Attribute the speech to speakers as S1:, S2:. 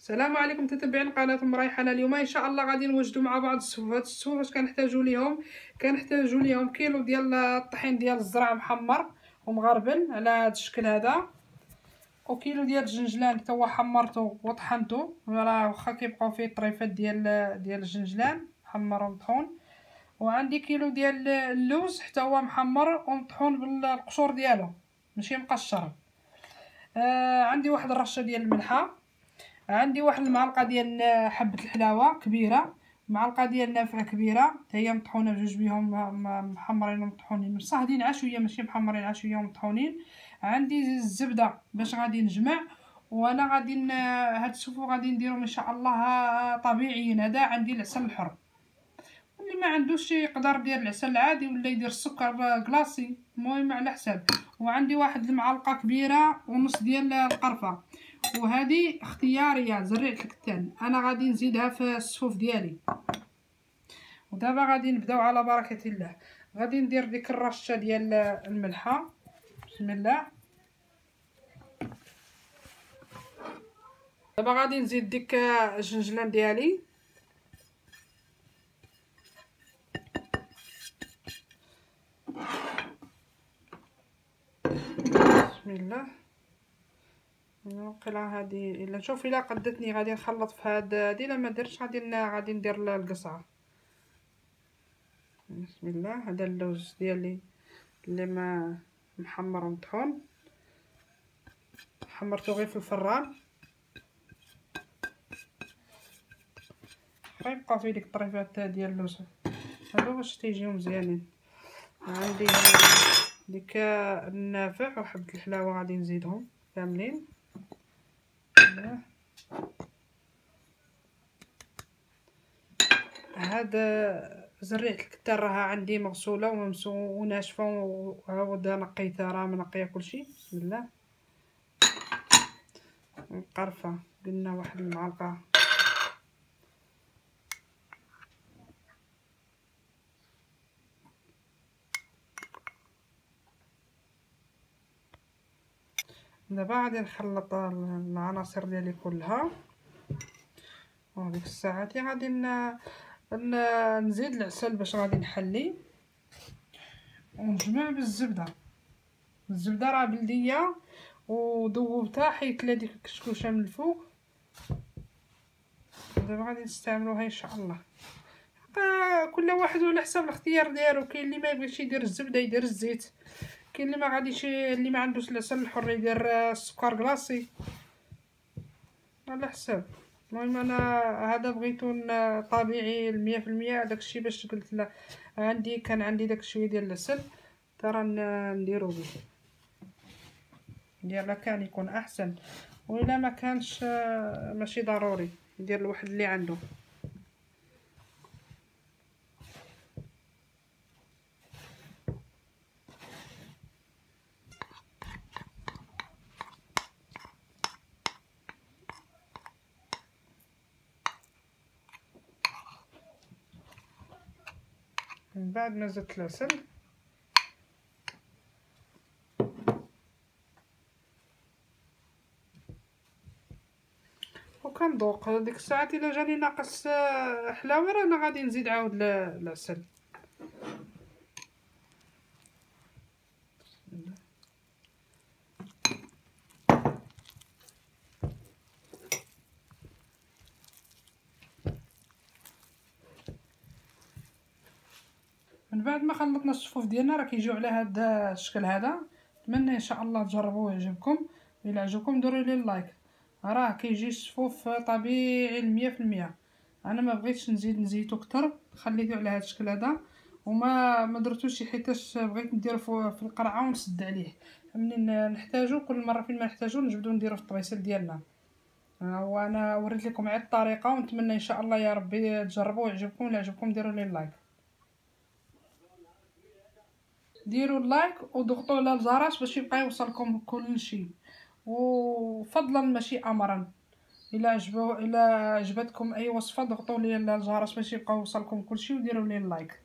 S1: السلام عليكم متتبعين قناه مريحانه. اليوم ان شاء الله غادي نوجدوا مع بعض السوف. هاد السوف اش كنحتاجوا ليهم كيلو ديال الطحين ديال الزرع محمر ومغربل على هذا الشكل هذا، وكيلو ديال الجنجلان حتى هو حمرته وطحنته، راه واخا كيبقاو فيه الطريفات ديال الجنجلان محمر ومطحون. وعندي كيلو ديال اللوز حتى هو محمر ومطحون بالقشور ديالو ماشي مقشر. عندي واحد الرشه ديال الملحه، عندي واحد المعلقه ديال حبه الحلاوه كبيره، معلقه ديال النافع كبيره حتى هي مطحونه بجوج بهم محمرين ومطحونين مصاهدين عشويه ماشي محمرين عشويه ومطحونين. عندي الزبده باش غادي نجمع، وانا غادي هاد السوفو غادي نديرهم ان شاء الله طبيعيين. هذا عندي العسل الحر، اللي ما عندوش يقدر يدير العسل العادي ولا يدير السكر كلاصي، المهم على حساب. وعندي واحد المعلقه كبيره ونص ديال القرفه، وهذه اختياريه زريعه الكتان، انا غادي نزيدها في السفوف ديالي. ودابا غادي نبداو على بركه الله. غادي ندير ديك الرشه ديال الملحه، بسم الله. دابا غادي نزيد ديك الجنجلان ديالي، بسم الله. نقلها هذه الا شوف الا قدتني غادي نخلط في هذه، الا ما درتش غادي ندير القصعه. بسم الله. هذا اللوز ديالي اللي ما محمر ومطحون، حمرته غير في الفران، غيبقى فيه ديك الطريفات ديال اللوز هادو باش تيجيو مزيانين. عندي ديك النافع وحبه الحلاوه غادي نزيدهم كاملين. هذا زريعه الكتان راها عندي مغسوله وناشفه وعاود نقيتها، راه منقيه كلشي. بسم الله. القرفه قلنا واحد المعلقه، دابا غادي نخلط العناصر ديالي كلها، وديك الساعات غادي نزيد العسل باش غادي نحلي ونجمع بالزبده. الزبده راه بلديه وذوبتها، حيت لها ديك الكشكوشه من الفوق. دابا غادي نستعملوها ان شاء الله. كل واحد على حسب الاختيار ديالو، كاين اللي ما يبغيش يدير الزبده يدير الزيت، كاين اللي ما غاديش، اللي ما عندوش العسل الحر يدير السكر كلاصي، على حساب. المهم انا هذا بغيتو طبيعي 100%. داكشي باش قلت لا، كان عندي داك شويه ديال العسل ترى نديرو به، ديالها كان يكون احسن، وإلا ما كانش ماشي ضروري يدير الواحد اللي عنده. من بعد ما زدت العسل وكنذوق، ديك الساعات الا جاني ناقص حلاوه انا غادي نزيد عاود العسل. من بعد ما خلطنا الصفوف ديالنا راه كيجيو على هذا الشكل هذا. نتمنى ان شاء الله تجربوه ويعجبكم. الا عجبكم ديروا لي اللايك، راه كيجي الصفوف طبيعي 100%. انا ما بغيتش نزيدو اكثر، خليته على هذا الشكل هذا وما درتوش حيتاش بغيت نديرو في القرعه ونسد عليه. منين نحتاجو كل مره فين ما نحتاجو نجبدو نديرو في الطبيسيل ديالنا. وانا وريت لكم على الطريقه، ونتمنى ان شاء الله يا ربي تجربوه ويعجبكم. الا عجبكم ديروا لي اللايك، ديروا اللايك وضغطوا على الجرس باش يبقى يوصلكم كل شيء، وفضلا ماشي امرا. الا عجبتكم اي وصفه ضغطوا لي على الجرس باش يبقى يوصلكم كل شيء، وديروا لي اللايك.